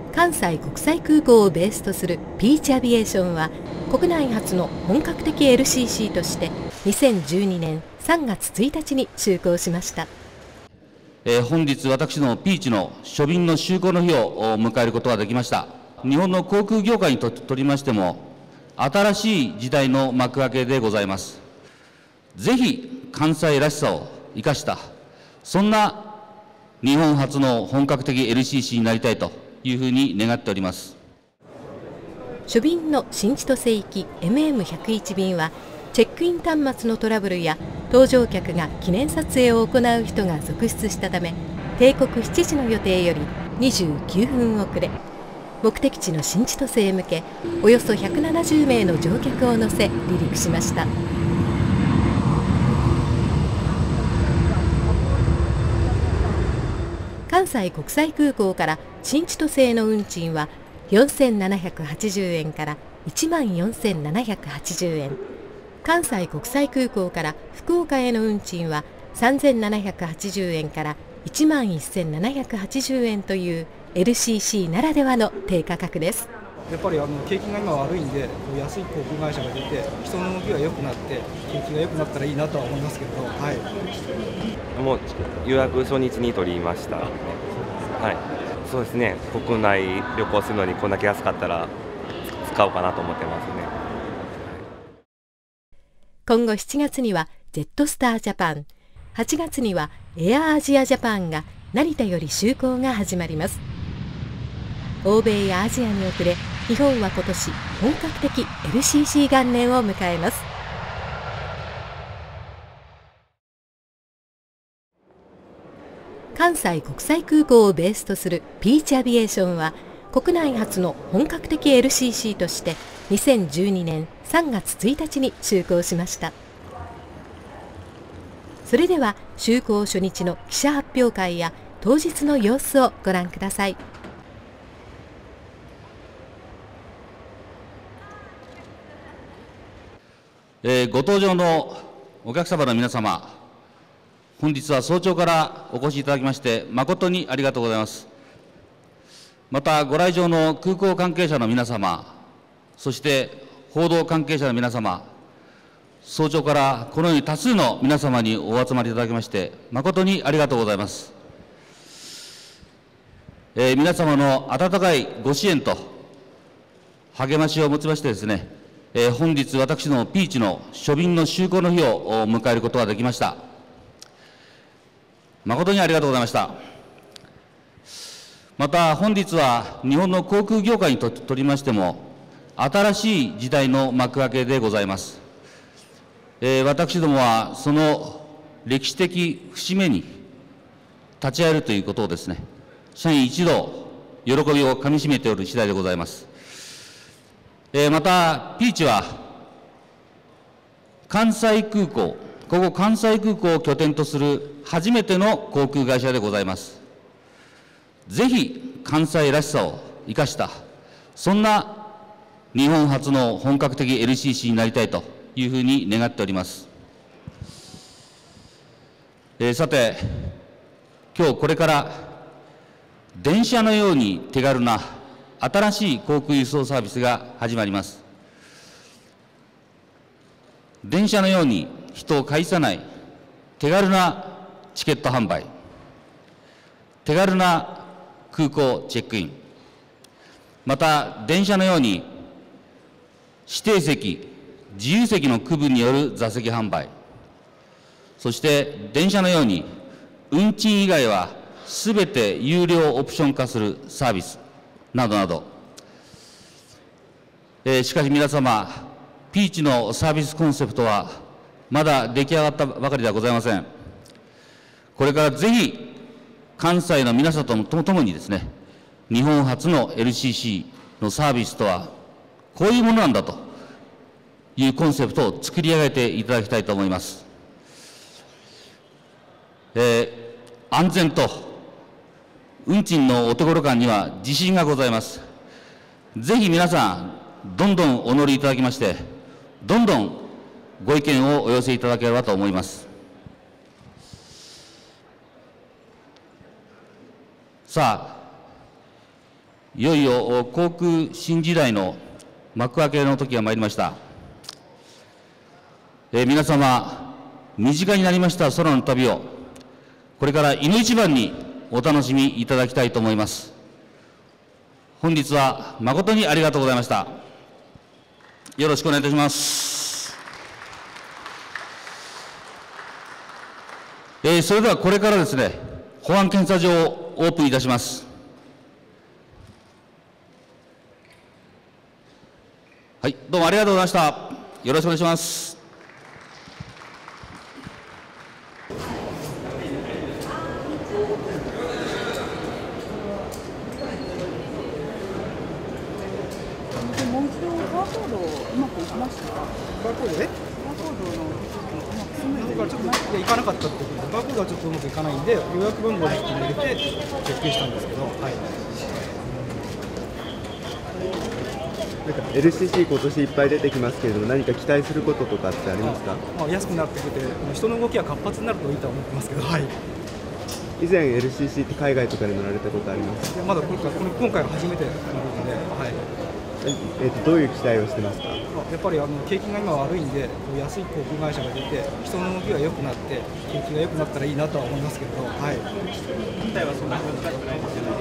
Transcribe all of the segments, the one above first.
関西国際空港をベースとするピーチアビエーションは、国内初の本格的 LCC として2012年3月1日に就航しました。 本日私のピーチの初便の就航の日を迎えることができました。日本の航空業界にとりましても新しい時代の幕開けでございます。ぜひ関西らしさを生かしたそんな日本初の本格的 LCC になりたいというふうに願っております。 初便の新千歳行き MM101 便はチェックイン端末のトラブルや搭乗客が記念撮影を行う人が続出したため、定刻7時の予定より29分遅れ、目的地の新千歳へ向けおよそ170名の乗客を乗せ離陸しました。関西国際空港から新千歳への運賃は4780円から14,780円、関西国際空港から福岡への運賃は3780円から11,780円という LCC ならではの低価格です。 やっぱり景気が今悪いんで、安い航空会社が出て人の動きが良くなって景気が良くなったらいいなとは思いますけど、はい、 もう予約初日に取りました。はい、そうですね、国内旅行するのにこんだけ安かったら使おうかなと思ってますね。 今後7月にはジェットスタージャパン、8月にはエアアジアジャパンが成田より就航が始まります。欧米やアジアに遅れ、日本は今年本格的 LCC 元年を迎えます。関西国際空港をベースとするピーチアビエーションは、国内初の本格的 LCC として2012年3月1日に就航しました。それでは就航初日の記者発表会や当日の様子をご覧ください。 ご搭乗のお客様の皆様、本日は早朝からお越しいただきまして誠にありがとうございます。またご来場の空港関係者の皆様、そして報道関係者の皆様、早朝からこのように多数の皆様にお集まりいただきまして誠にありがとうございます。皆様の温かいご支援と励ましをもちましてですね、本日私のピーチの初便の就航の日を迎えることができました。誠にありがとうございました。また本日は日本の航空業界にとりましても新しい時代の幕開けでございます。私どもはその歴史的節目に立ち会えるということをですね、社員一同喜びをかみしめておる次第でございます。またピーチは関西空港、ここ関西空港を拠点とする初めての航空会社でございます。ぜひ関西らしさを生かしたそんな日本初の本格的 LCC になりたいというふうに願っております。さて、今日これから電車のように手軽な新しい航空輸送サービスが始まります。電車のように人を介さない手軽なチケット販売、手軽な空港チェックイン、また電車のように指定席、自由席の区分による座席販売、そして電車のように運賃以外はすべて有料オプション化するサービスなどなど、しかし皆様、ピーチのサービスコンセプトはまだ出来上がったばかりではございません。これからぜひ関西の皆様とともにですね、日本初の LCC のサービスとはこういうものなんだというコンセプトを作り上げていただきたいと思います。安全と運賃のお手頃感には自信がございます。ぜひ皆さんどんどんお乗りいただきまして、どんどんご意見をお寄せいただければと思います。さあ、 いよいよ航空新時代の幕開けの時が参りました。皆様、身近になりました空の旅を、これからいの一番にお楽しみいただきたいと思います。本日は誠にありがとうございました。よろしくお願いいたします。それではこれからですね、保安検査場をオープンいたします。はい、どうもありがとうございました。よろしくお願いします。 もう一度バーコードうまくいきましたか？ バーコードでバーコードの手続きうまくスムーズにだからちょっといかなかったってことで、バーコードはちょっとうまくいかないんで、予約番号を入れてチェックしたんですけど、はい。 なんか LCC 今年いっぱい出てきますけれども、何か期待することとかってありますか？ 安くなってきて、人の動きが活発になるといいとは思ってますけど、はい。 以前 LCC って海外とかで乗られたことあります？ でまだ今回は初めてなので、はい。 どういう期待をしてますか？ やっぱり景気が今悪いんで、安い航空会社が出て、人の動きが良くなって、景気が良くなったらいいなとは思いますけど、はい。本体はそんなに難しくないんですけど、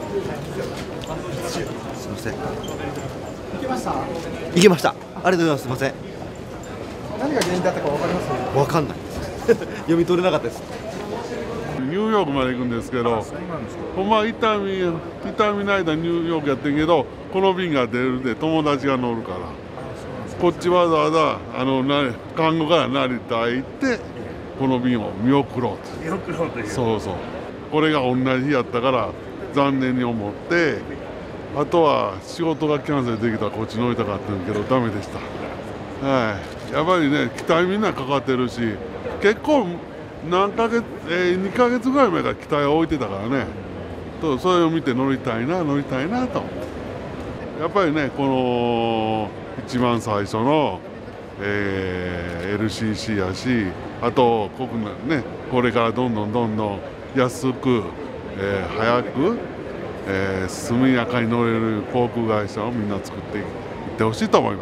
すみません。 行けました？ 行きました。ありがとうございます。すみません。 何が原因だったか分かります？ わかんないです。読み取れなかったです。 ニューヨークまで行くんですけど、ほんまは伊丹の間ニューヨークやってんけど、この便が出るで友達が乗るから、こっちわざわざ看護から成田へ行ってこの便を見送ろうという、そうそう、これが同じ日やったから残念に思って、あとは仕事がキャンセルできたらこっち乗りたかったんだけどダメでした。はい、やっぱりね、期待みんなかかってるし、結構2ヶ月ぐらい前から期待を置いてたからね、それを見て乗りたいなと。やっぱりね、この一番最初の、LCC やし、あと国内ね、これからどんどん安く、早く、速やかに乗れる航空会社をみんな作っていってほしいと思います。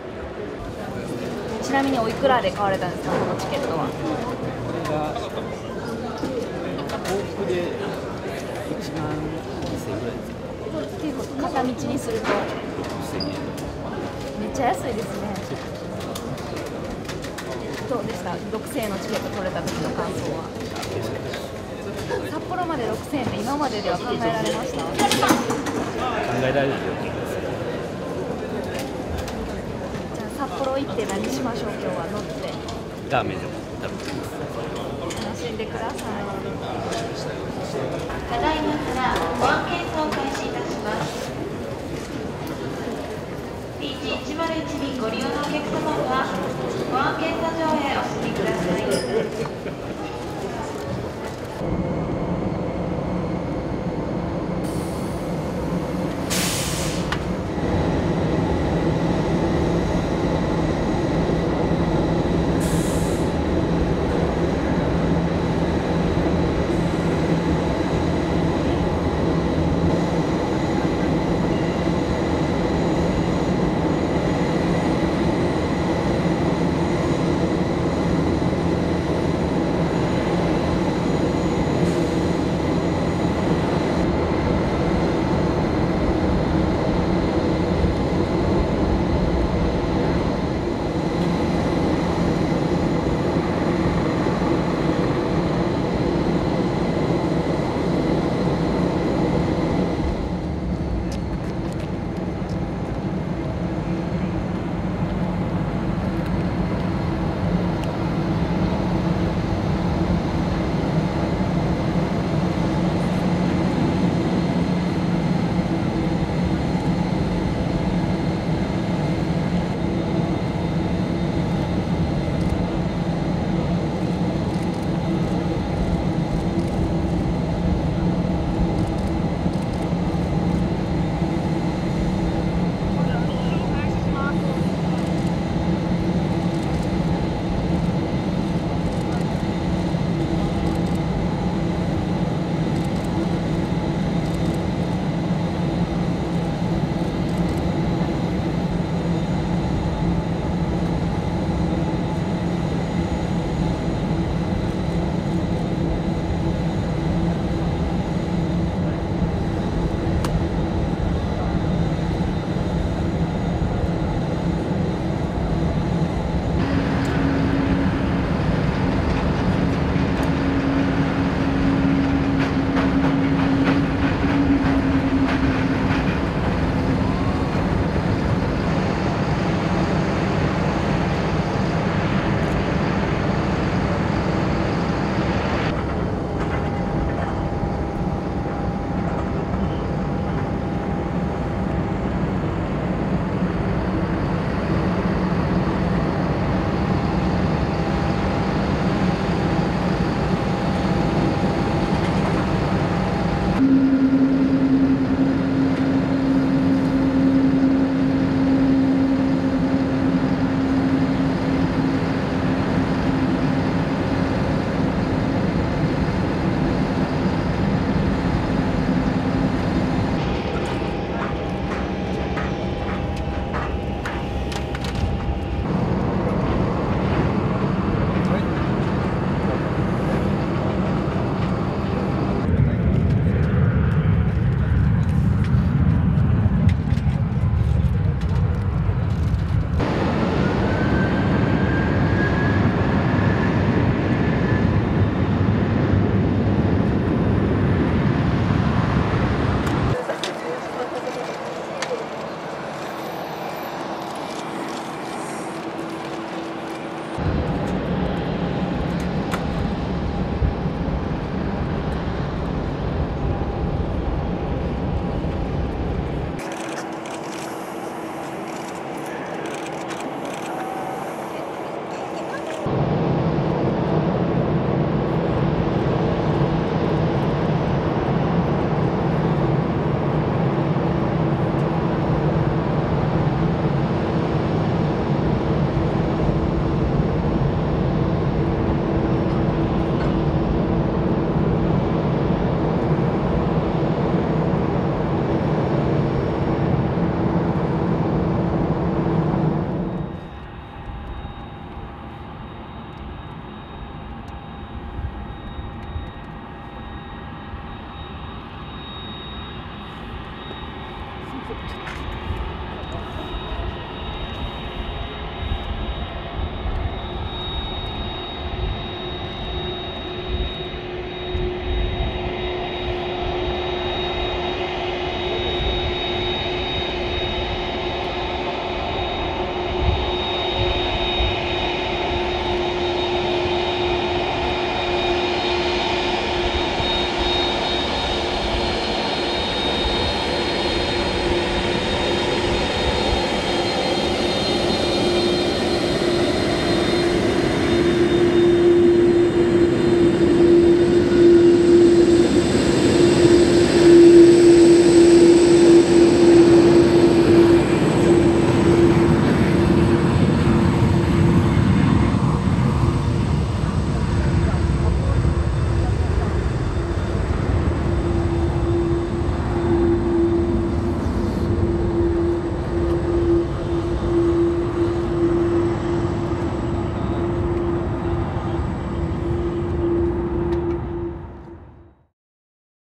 ちなみにおいくらで買われたんですか、このチケットは？ 往復で1万2000円ぐらいです。 結構片道にするとめっちゃ安いですね。どうでした？6000円のチケット取れた時の感想は？札幌まで6000円って今まででは考えられました？考えられるよ。 じゃあ札幌行って何しましょう？今日は乗ってラーメンでも食べてます。 楽しんでください。 ただいまから保安検査を開始いたします。P101 便ご利用のお客様は保安検査場へお進みください。 ちょっと